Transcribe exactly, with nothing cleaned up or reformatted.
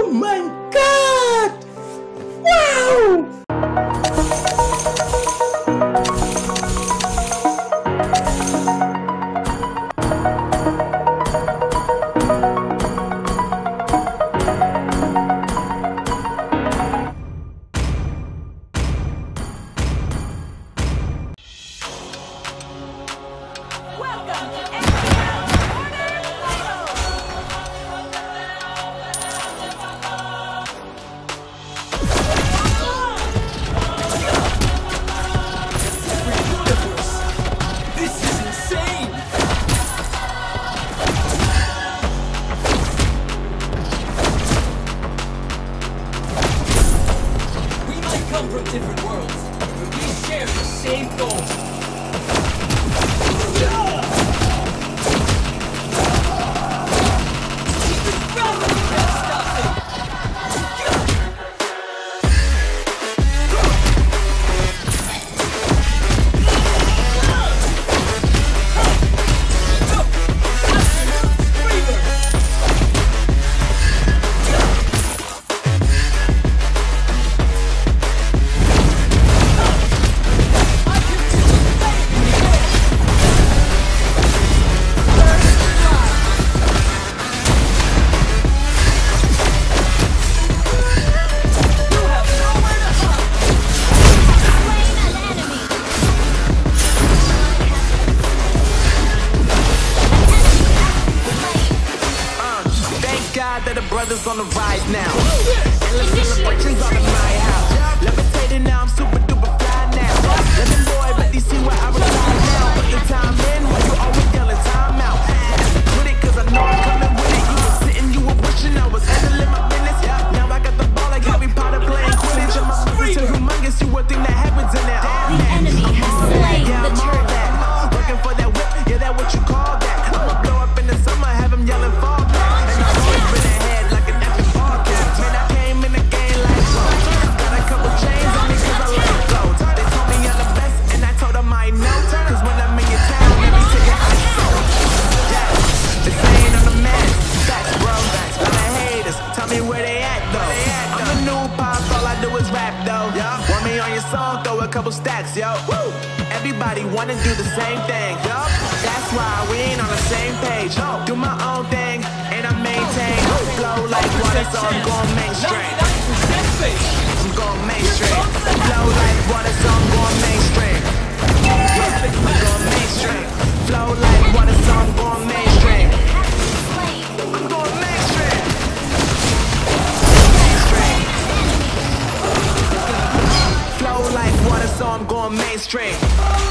Oh my god! Wow! From different worlds, but we share the same goal. Even gravity can't stop it. That the brothers on the rise now. Endless celebrations all in my house. Levitating now, I'm super duper fly now. Living boy, but they see where I reside now. Put the time in when you always yelling time out. With it, cause I know I'm coming with it. You were sitting, you were wishing I was handling my business. Now I got the ball like Harry Potter playing Quidditch. And my moves are humongous, you would think that happens in there. The enemy has slain the turtle. Working for that whip, yeah, that what you call that. I'ma blow up in the summer, have them yelling fall back. And I'm always been ahead like an epic ball cap. Man, I came in the game like whoa. Got a couple chains on me cause I like flow. They told me I'm the best and I told them I know. Cause when I'm in your town, every ticket I sold. Yeah, they saying I'm the man. Facts, bro. All the haters, tell me where they at though. I'm the new pop, all I do is rap though. Want me on your song, throw a couple stacks, yo. Woo! Everybody wanna do the same thing, yo. That's why we ain't on the same page. Do my own thing, and I maintain. Flow like water, so I'm going mainstream. I'm going mainstream. Flow like water, so I'm going mainstream. Yeah, I'm going mainstream. Flow like water, so I'm going mainstream. I'm going mainstream. Mainstream. Flow like water, so I'm going mainstream.